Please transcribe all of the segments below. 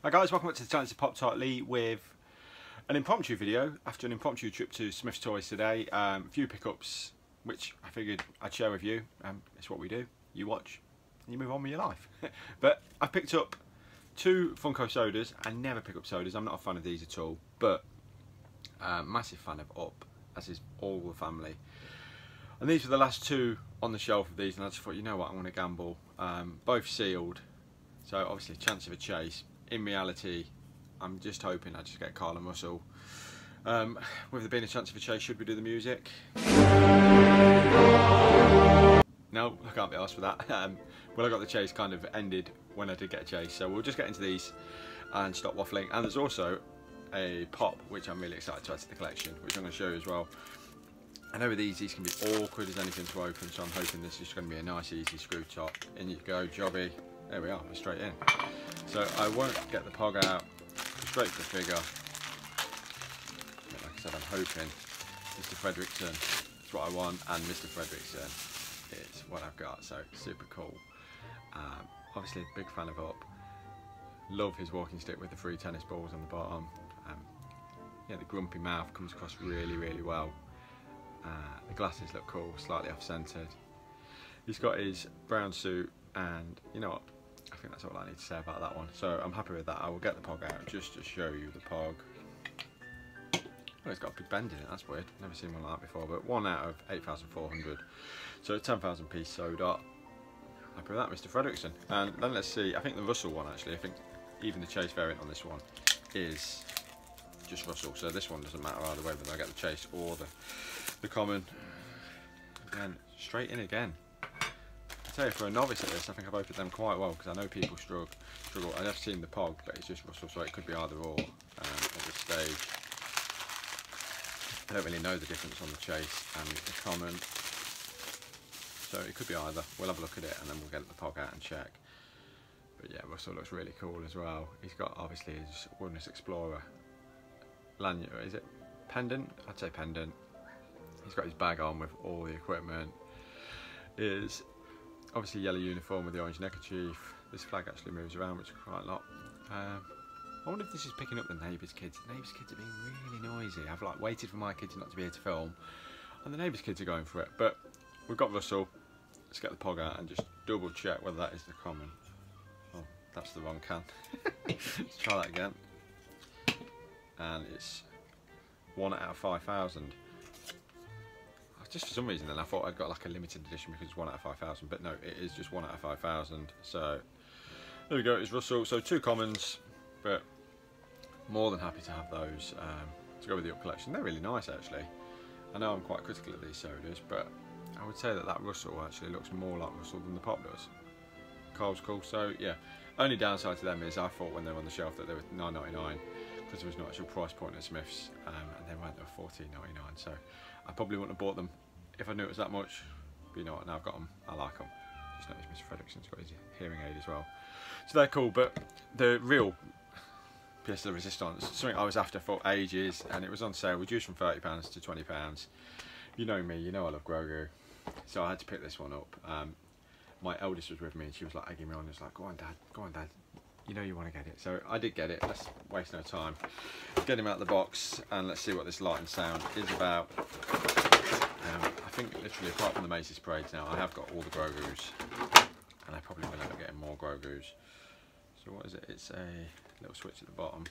Hi guys, welcome back to the channel. It's Pop Tart Lee with an impromptu video after an impromptu trip to Smyths Toys today. A few pickups which I figured I'd share with you. It's what we do. You watch and you move on with your life. But I picked up two Funko sodas. I never pick up sodas. I'm not a fan of these at all. But massive fan of Up, as is all the family. And these were the last two on the shelf of these, and I just thought, you know what, I'm going to gamble. Both sealed, so obviously chance of a chase. In reality, I'm just hoping I just get Carl and Russell. With there being a chance of a chase, should we do the music? No, I can't be asked for that. Well, I got the chase kind of ended when I did get a chase, so we'll just get into these and stop waffling. And there's also a pop which I'm really excited to add to the collection, which I'm going to show you as well. I know with these can be awkward as anything to open, so I'm hoping this is going to be a nice easy screw top. In you go, jobby. There we are, we're straight in. So I won't get the pog out, straight to the figure. Like I said, I'm hoping Mr. Fredrickson is what I want, and Mr. Fredrickson is what I've got, so super cool. Obviously a big fan of Up. Love his walking stick with the 3 tennis balls on the bottom. Yeah, the grumpy mouth comes across really, really well. The glasses look cool, slightly off-centered. He's got his brown suit, and you know what? I think that's all I need to say about that one. So I'm happy with that. I will get the pog out just to show you the pog. Oh, it's got a big bend in it. That's weird. Never seen one like that before. But 1 out of 8,400. So 10,000 piece soda. Happy with that, Mr. Fredrickson. And then let's see. I think the Russell one actually. I think even the chase variant on this one is just Russell. So this one doesn't matter either way, whether I get the chase or the common. Again, straight in again. I tell you, for a novice at this, I think I've opened them quite well, because I know people struggle. I have seen the pog, but it's just Russell, so it could be either or at this stage. I don't really know the difference on the chase and the common, so it could be either. We'll have a look at it and then we'll get the pog out and check. But yeah, Russell looks really cool as well. He's got obviously his Wilderness Explorer lanyard. Is it pendant? I'd say pendant. He's got his bag on with all the equipment. Is obviously yellow uniform with the orange neckerchief. This flag actually moves around, which is quite a lot. I wonder if this is picking up the neighbours' kids. The neighbours' kids are being really noisy. I've like waited for my kids not to be here to film, and the neighbours' kids are going for it. But we've got Russell. Let's get the pog out and just double check whether that is the common. Oh, that's the wrong can. Let's try that again. And it's 1 out of 5,000. Just for some reason then I thought I'd got like a limited edition because it's 1 out of 5,000, but no, it is just 1 out of 5,000. So there we go, it's Russell. So 2 commons, but more than happy to have those to go with the Up collection. They're really nice actually. I know I'm quite critical of these sodas, but I would say that that Russell actually looks more like Russell than the pop does. Carl's cool, so yeah. Only downside to them is I thought when they were on the shelf that they were $9.99 because there was no actual price point at Smyths, and they weren't, they were $14.99. So I probably wouldn't have bought them if I knew it was that much. But you know what, now I've got them, I like them. Just noticed Mr. Fredrickson's got his hearing aid as well. So they're cool, but the real pièce de resistance, something I was after for ages, and it was on sale, reduced from £30 to £20. You know me, you know I love Grogu. So I had to pick this one up. My eldest was with me and she was like egging me on, and was like, go on dad, you know you want to get it. So I did get it, let's waste no time. Get him out of the box and let's see what this light and sound is about. I think literally apart from the Macy's parades now, I have got all the Grogus, and I probably will end up getting more Grogus. So what is it? It's a little switch at the bottom.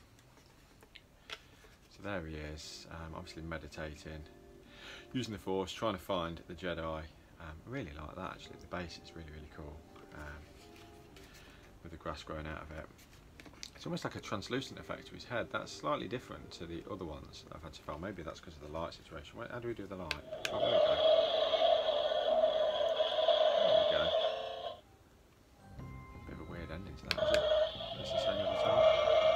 So there he is, obviously meditating, using the Force, trying to find the Jedi. I really like that actually, the base is really, really cool. With the grass growing out of it. It's almost like a translucent effect to his head. That's slightly different to the other ones that I've had to film. Maybe that's because of the light situation. Wait, how do we do the light? Oh, there we go. There we go. Bit of a weird ending to that, is it? It's the same every time.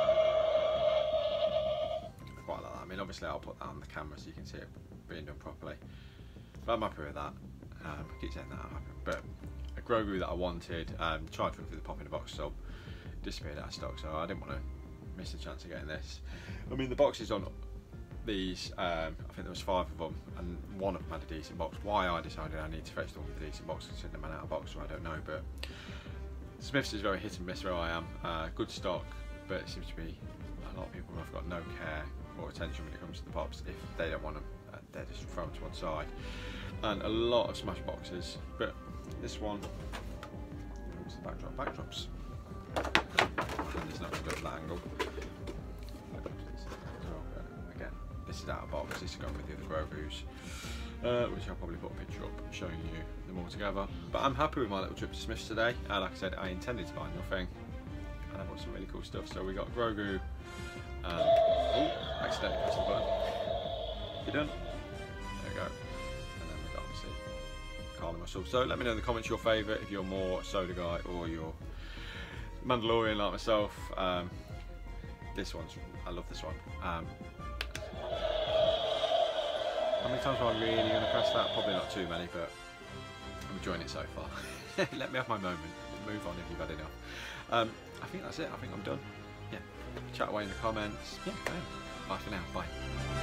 I quite like that. I mean, obviously I'll put that on the camera so you can see it being done properly. But I'm happy with that. I keep saying that I'm happy. But a Grogu that I wanted, tried for the pop in a box sub, disappeared out of stock, so I didn't want to miss the chance of getting this. I mean, the boxes on these, I think there was 5 of them, and 1 of them had a decent box. Why I decided I need to fetch the one with a decent box and send them out of box, so I don't know, but Smyths is very hit and miss where I am. Good stock, but it seems to be a lot of people have got no care or attention when it comes to the Pops. If they don't want them, they're just thrown to one side. And a lot of Smash boxes, but this one, what's the backdrop? Backdrops. And it's not as good at that angle. Again, this is out of box. This is going with the other Grogu's, which I'll probably put a picture up showing you them all together. But I'm happy with my little trip to Smyths today. Like I said, I intended to buy nothing, and I bought some really cool stuff. So we got Grogu. Oh, accidentally pressed the button. You done? There we go. And then we got obviously Carl Russell. So let me know in the comments your favourite, if you're more Soda guy or you're Mandalorian like myself. This one's, I love this one. How many times am I really going to press that? Probably not too many, but I'm enjoying it so far. Let me have my moment. Move on if you've had enough. I think that's it. I think I'm done. Yeah. Chat away in the comments. Yeah, bye for now. Bye.